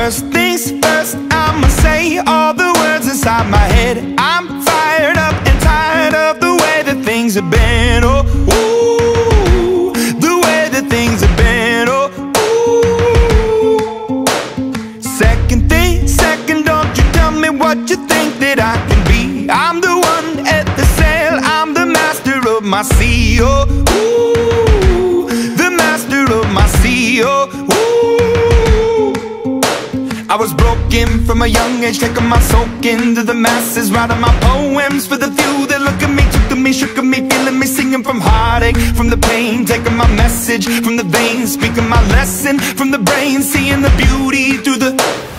First things first, I'ma say all the words inside my head. I'm fired up and tired of the way that things have been. Oh, ooh, the way that things have been. Oh, ooh. Second thing, second, don't you tell me what you think that I can be. I'm the one at the sail, I'm the master of my sea. Oh, ooh, the master of my sea. Oh, ooh. I was broken from a young age, taking my soak into the masses, writing my poems for the few that look at me, took to me, shook at me, feeling me, singing from heartache, from the pain, taking my message from the veins, speaking my lesson from the brain, seeing the beauty through the